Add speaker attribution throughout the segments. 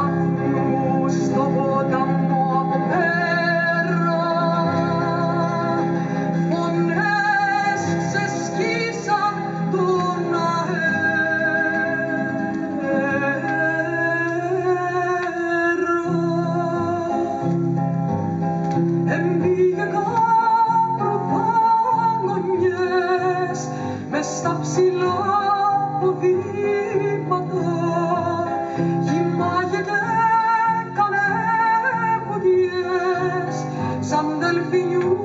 Speaker 1: μου στο ποταμό από πέρα, φωνές ξεσκίσαν τον αέρα. Εμπήγε καπροβάνγονιές μες στα ψηλά ποδήματα, γυμάγεται κανέμποδιες σαν δελφινιού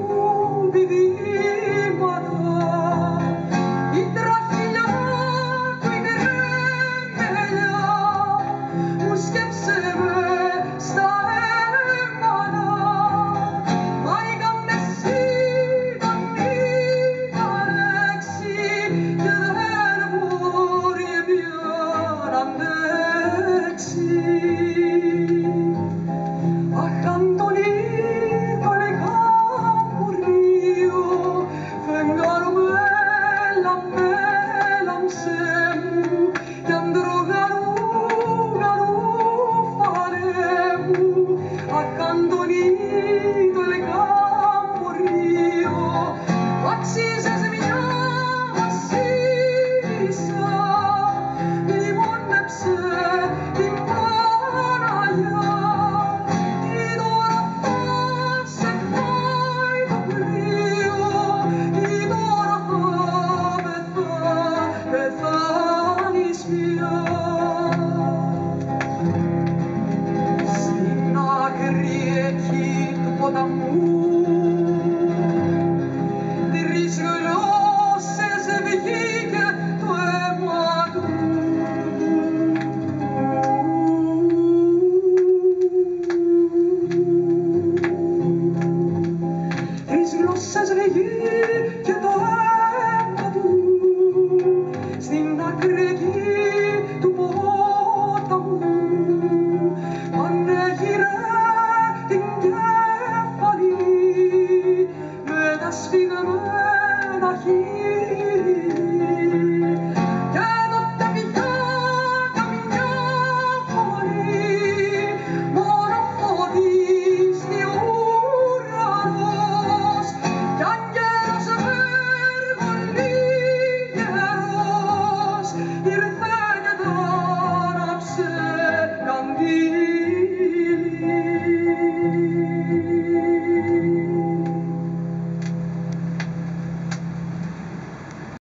Speaker 1: διδύματα. Η τραχυλιά του η κρεμμελιά μου σκέψε με στα αίματα. Μα η καμπεσίνα μήνα ρέξει και δεν μπορεί πια να αντέξει. Αχ, Αντωνί, το λεκαμπουρίο, φεγγάρο μέλαμψε μου, κι αντρογαρού φαρέ μου. Αχ, Αντωνί, το λεκαμπουρίο, αξίζες μια βασίλισσα, μνημόνεψε την Παναγιά. Ή τώρα θα σε φάει το κρύο, ή τώρα θα πεθάνεις πια. Στην άκρη εκεί του ποταμού, τρεις γλώσσες βγήκε το αίμα του. Τρεις γλώσσες βγήκε το αίμα του στην άκρη εκεί του ποταμού. Ανέγειρε την κέφαλη με τα σφιγμένα χείλη.